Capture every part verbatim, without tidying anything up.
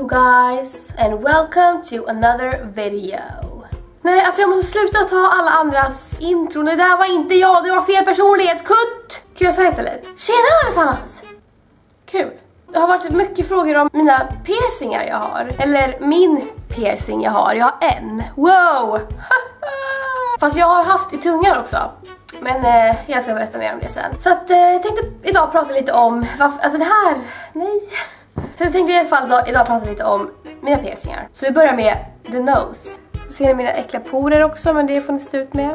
you guys and welcome to another video. Nej, alltså jag måste sluta ta alla andras intron. Det där var inte jag, det var fel personlighet. Kutt! Kan jag säga istället? Tjena allesammans! Kul. Det har varit mycket frågor om mina piercingar jag har. Eller min piercing jag har. Jag har en. Wow! Fast jag har haft i tungan också. Men eh, jag ska berätta mer om det sen. Så att, eh, jag tänkte idag prata lite om varför, alltså det här, nej. Så jag tänkte i alla fall idag, idag prata lite om mina piercingar. Så vi börjar med the nose. Så ser ni mina äckliga porer också, men det får ni stå ut med.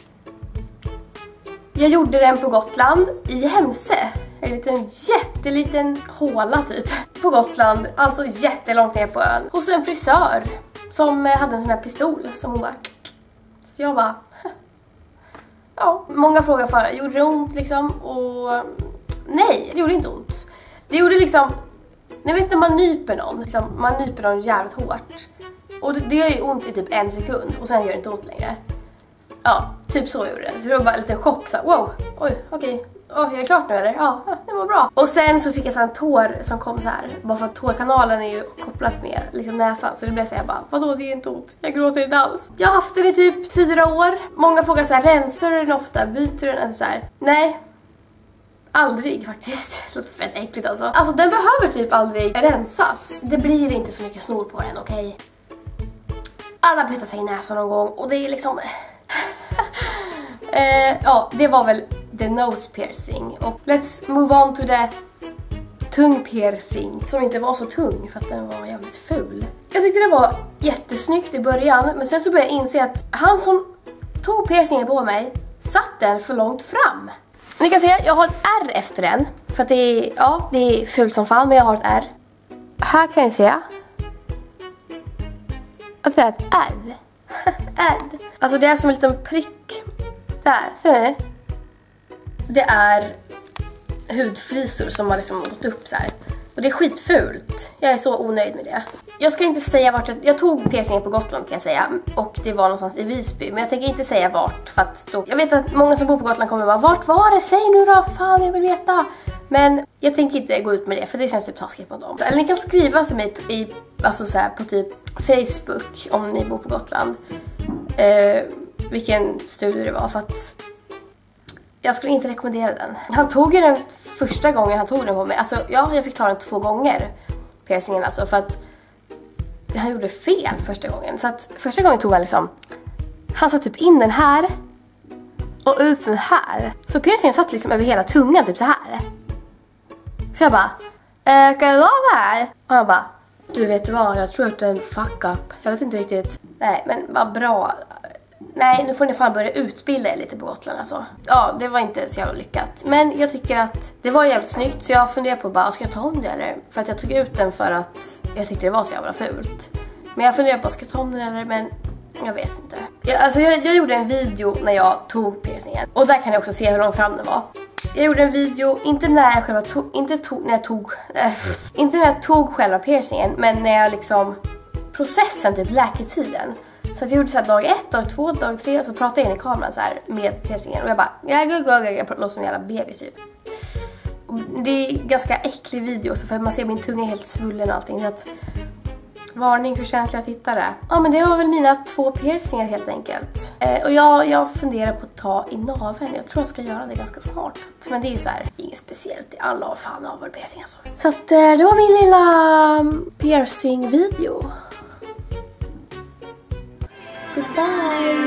Jag gjorde den på Gotland i Hemse. En liten jätteliten håla typ. På Gotland, alltså jättelångt ner på ön. Hos en frisör som hade en sån här pistol som hon bara... Så jag bara... Ja, många frågar för gjorde det ont liksom? Och nej, det gjorde inte ont. Det gjorde liksom... Ni vet när man nyper någon, liksom, man nyper någon jävligt hårt. Och det, det gör ju ont i typ en sekund och sen gör det inte ont längre. Ja, typ så gjorde det. Så det var bara en liten chock så här, wow, oj, okej. Okay. Oh, är det klart nu eller? Ja, det var bra. Och sen så fick jag en tår som kom så här. Bara för att tårkanalen är ju kopplat med liksom näsan. Så det blev så här bara, vadå det är inte ont? Jag gråter inte alls. Jag har haft den i typ fyra år. Många frågar så här, rensar du den ofta? Byter du den? Alltså så här, nej. Aldrig faktiskt. Det låter fett äckligt alltså. Alltså den behöver typ aldrig rensas. Det blir inte så mycket snor på den, okej? Okay? Alla byter sig i näsan någon gång. Och det är liksom... eh, ja, det var väl... the nose piercing. Och let's move on to the tung piercing. Som inte var så tung för att den var jävligt ful. Jag tyckte det var jättesnyggt i början. Men sen så började jag inse att han som tog piercingen på mig satt den för långt fram. Ni kan se, jag har ett R efter den. För att det är, ja, det är fult som fan, men jag har ett R. Här kan ni se att det är ett R. R. Alltså det är som en liten prick. Där, ser ni? Det är hudflisor som har liksom gått upp så här. Och det är skitfult. Jag är så onöjd med det. Jag ska inte säga vart jag, jag tog piercingen på Gotland kan jag säga. Och det var någonstans i Visby. Men jag tänker inte säga vart. För att då, jag vet att många som bor på Gotland kommer bara, vart var det? Säg nu då, fan jag vill veta. Men jag tänker inte gå ut med det. För det känns typ taskigt mot dem. Eller ni kan skriva till mig i, alltså så här, på typ Facebook. Om ni bor på Gotland. Eh, vilken studie det var. För att... jag skulle inte rekommendera den. Han tog ju den första gången han tog den på mig. Alltså ja, jag fick ta den två gånger. Piercingen alltså. För att han gjorde fel första gången. Så att första gången tog han liksom... han satt typ in den här. Och ut den här. Så piercingen satt liksom över hela tungan typ så här. Så jag bara... Eh, kan det vara det här? Och han bara... du vet vad, jag tror att det är en fuck up. Jag vet inte riktigt. Nej, men vad bra... nej, nu får ni fan börja utbilda er lite på Gotland alltså. Ja, det var inte så jävla lyckat. Men jag tycker att det var jävligt snyggt. Så jag funderar på bara, ska jag ta om det eller? För att jag tog ut den för att jag tyckte det var så jävla fult. Men jag funderar på, ska jag ta om den eller? Men jag vet inte. Jag, alltså jag, jag gjorde en video när jag tog piercingen. Och där kan ni också se hur långt fram den var. Jag gjorde en video, inte när jag själva tog, inte tog, när jag tog, äh, inte när jag tog själva piercingen. Men när jag liksom, processen, typ läketiden. Så jag gjorde så här dag ett, dag två, dag tre och så pratade jag in i kameran så här med piercingen. Och jag bara, jag, jag, jag, jag låter som en jävla baby typ. Och det är ganska äcklig video så för man ser min tunga helt svullen och allting. Så att, varning för känsliga tittare. Ja men det var väl mina två piercingar helt enkelt. Eh, och jag, jag funderar på att ta i naveln. Jag tror jag ska göra det ganska snart. Men det är ju så här, inget speciellt. Alla har fan navelpiercing alltså. Så att eh, det var min lilla piercing-video. Goodbye.